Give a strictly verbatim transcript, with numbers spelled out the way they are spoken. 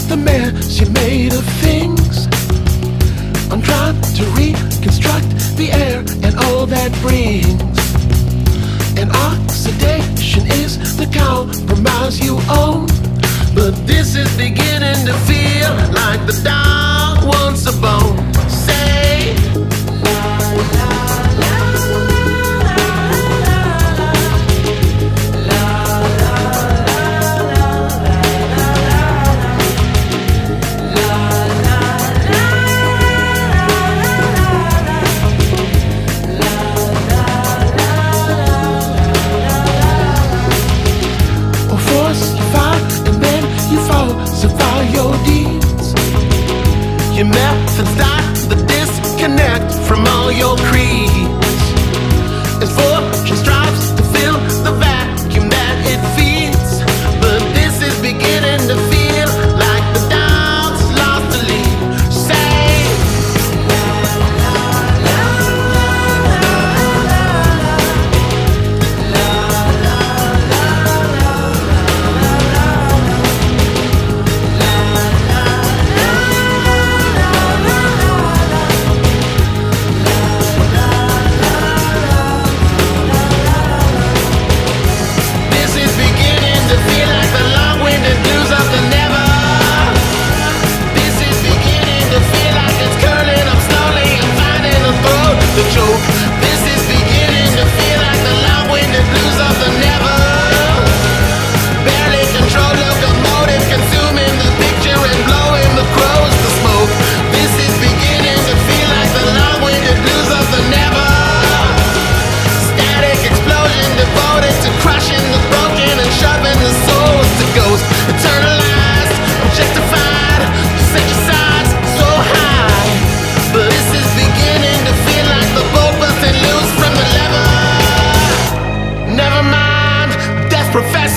the mess you made of things. I'm trying to reconstruct the air and all that brings. And oxidation is the compromise you own. But this is beginning to feel like the dog wants a bone. Say, your methods start the disconnect from all your creeds. As fortune strives to fill the vacuum that it feeds. But this is beginning to feel like the dog's lost a lead. Say, this is beginning to feel like the long-winded blues of the never. Barely controlled locomotive consuming the picture and blowing the crows to smoke. This is beginning to feel like the long-winded blues of the never. Static explosion devoted to crushing the broken and shoving the souls to ghosts. Eternalized, objectified, set your sides so high. But this is beginning to feel like the boat busting loose from the lever. Never mind, death profession.